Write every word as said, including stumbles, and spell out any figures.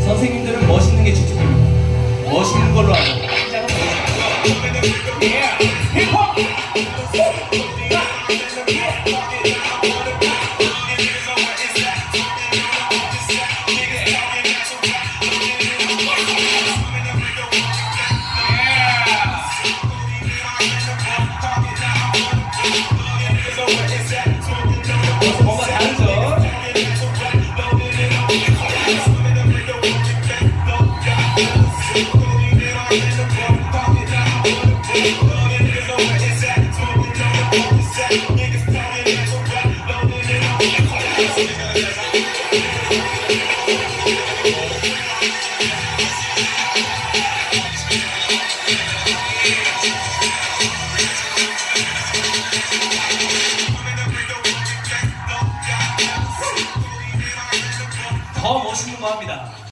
선생님들은 멋있는 게 주특기입니다. 멋있는 걸로 하고 시작은 힙합! 뭔가 다르죠? 더 멋있는 거 합니다.